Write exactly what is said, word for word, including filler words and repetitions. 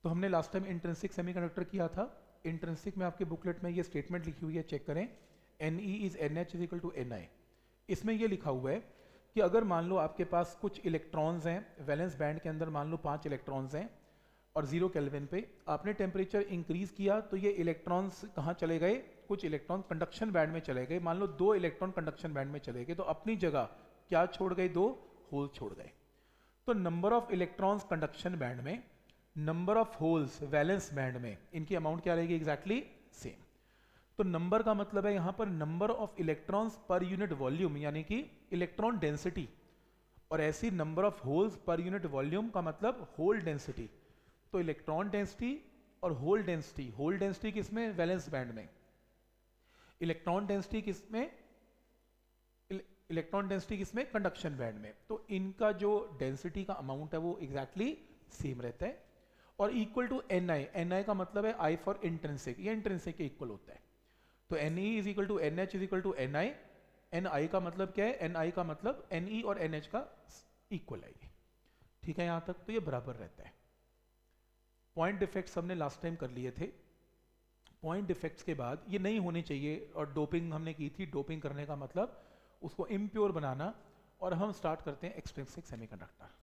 तो हमने last time intrinsic semiconductor किया था। इंट्रिंसिक में आपके बुकलेट में ये स्टेटमेंट लिखी हुई है, चेक करें, N E is N H is equal to N I. इसमें ये लिखा हुआ है कि अगर मान लो आपके पास कुछ इलेक्ट्रॉन्स हैं, वैलेंस बैंड के अंदर मान लो पांच इलेक्ट्रॉन्स हैं और जीरो केल्विन पे आपने टेम्परेचर इंक्रीज किया तो ये इलेक्ट्रॉन्स कहाँ चले गए, कुछ इलेक्ट्रॉन कंडक्शन बैंड में चले गए। मान लो दो इलेक्ट्रॉन कंडक्शन बैंड में चले गए तो अपनी जगह क्या छोड़ गए, दो होल छोड़ गए। तो number of electrons conduction band में, number of holes valence band में, इनकी अमाउंट क्या रहेगी, एग्जैक्टली सेम। तो नंबर का मतलब है यहां पर number of electrons per unit volume, यानी कि इलेक्ट्रॉन डेंसिटी, और ऐसी number of holes per unit volume का मतलब होल डेंसिटी। तो इलेक्ट्रॉन डेंसिटी और होल डेंसिटी, होल डेंसिटी किसमें, वैलेंस बैंड में, इलेक्ट्रॉन डेंसिटी किसमें, इलेक्ट्रॉन डेंसिटी किसमें, कंडक्शन बैंड में। तो इनका जो डेंसिटी का अमाउंट है वो एग्जैक्टली सेम रहता है और equal to N I. N I का मतलब है आई फॉर इंट्रिंसिक, ये इंट्रिंसिक के इक्वल होता है। तो N E is equal to N H is equal to N I. N I का मतलब क्या है, एन आई का मतलब एन ई और एन एच का इक्वल है। ठीक है, यहां तक तो ये बराबर रहता है। पॉइंट डिफेक्ट्स हमने लास्ट टाइम कर लिए थे। पॉइंट डिफेक्ट्स के बाद ये नहीं होने चाहिए, और डोपिंग हमने की थी। डोपिंग करने का मतलब उसको इम्प्योर बनाना। और हम स्टार्ट करते हैं एक्सट्रिंसिक सेमीकंडक्टर।